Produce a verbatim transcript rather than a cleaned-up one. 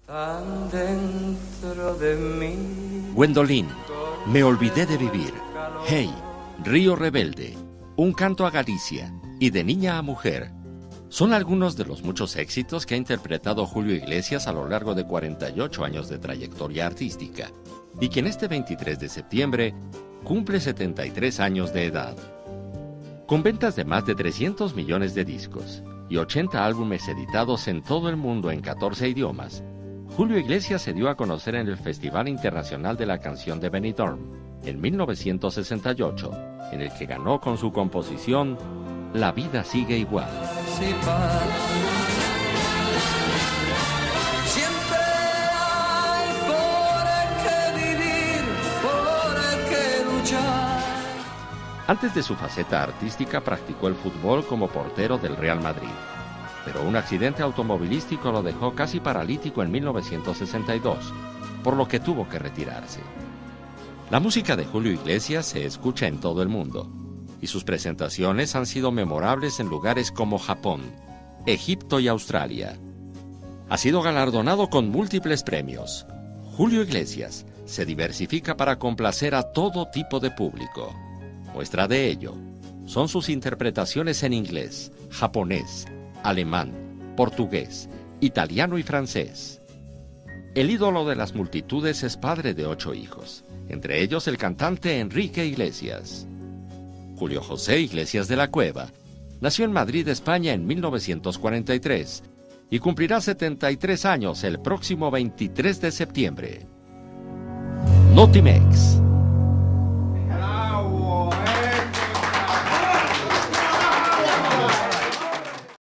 Tan dentro de mí. Gwendolyn, Me olvidé de vivir. Hey, Río Rebelde, Un canto a Galicia y De niña a mujer son algunos de los muchos éxitos que ha interpretado Julio Iglesias a lo largo de cuarenta y ocho años de trayectoria artística y que en este veintitrés de septiembre cumple setenta y tres años de edad. Con ventas de más de trescientos millones de discos y ochenta álbumes editados en todo el mundo en catorce idiomas, Julio Iglesias se dio a conocer en el Festival Internacional de la Canción de Benidorm en mil novecientos sesenta y ocho, en el que ganó con su composición La vida sigue igual. Siempre hay por qué vivir, por qué luchar. Antes de su faceta artística practicó el fútbol como portero del Real Madrid, pero un accidente automovilístico lo dejó casi paralítico en mil novecientos sesenta y dos, por lo que tuvo que retirarse. La música de Julio Iglesias se escucha en todo el mundo, y sus presentaciones han sido memorables en lugares como Japón, Egipto y Australia. Ha sido galardonado con múltiples premios. Julio Iglesias se diversifica para complacer a todo tipo de público. Muestra de ello son sus interpretaciones en inglés, japonés, alemán, portugués, italiano y francés. El ídolo de las multitudes es padre de ocho hijos, entre ellos el cantante Enrique Iglesias. Julio José Iglesias de la Cueva nació en Madrid, España, en mil novecientos cuarenta y tres y cumplirá setenta y tres años el próximo veintitrés de septiembre. Notimex.